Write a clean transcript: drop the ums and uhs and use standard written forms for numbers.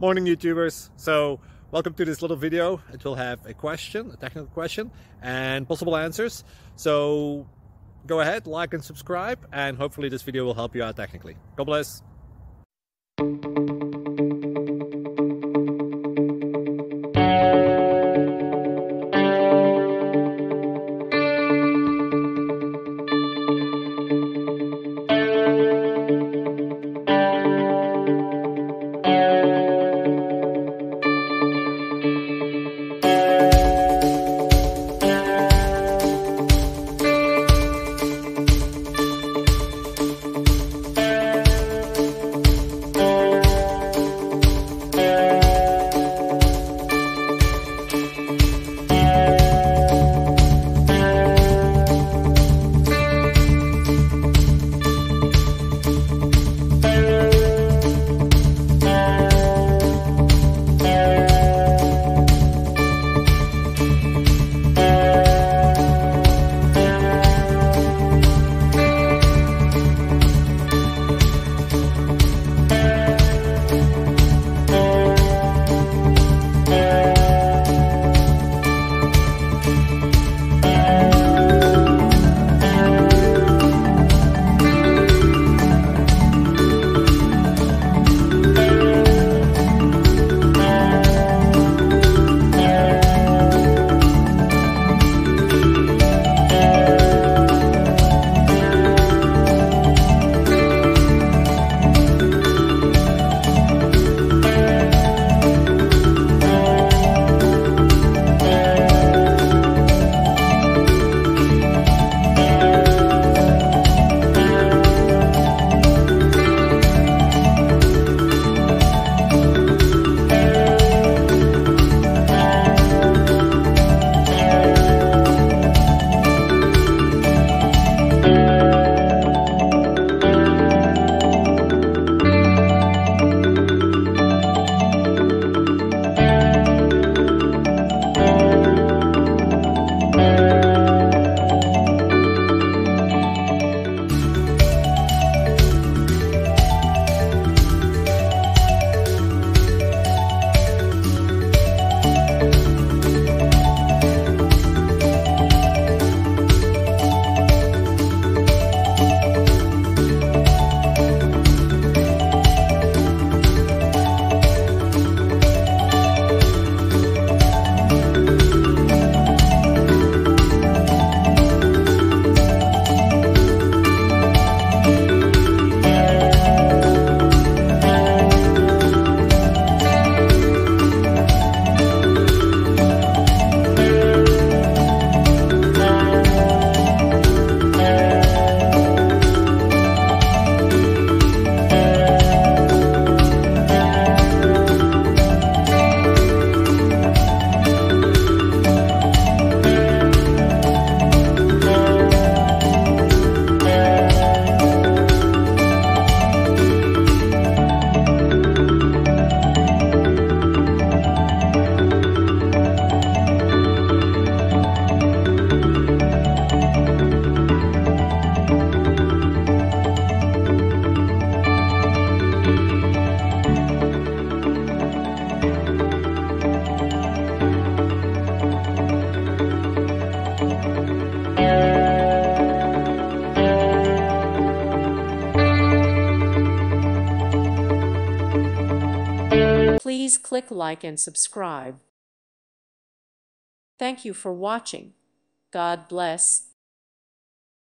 Morning YouTubers. So welcome to this little video. It will have a question, a technical question, and possible answers. So go ahead, like and subscribe, and hopefully this video will help you out technically. God bless. Please click like and subscribe. Thank you for watching. God bless.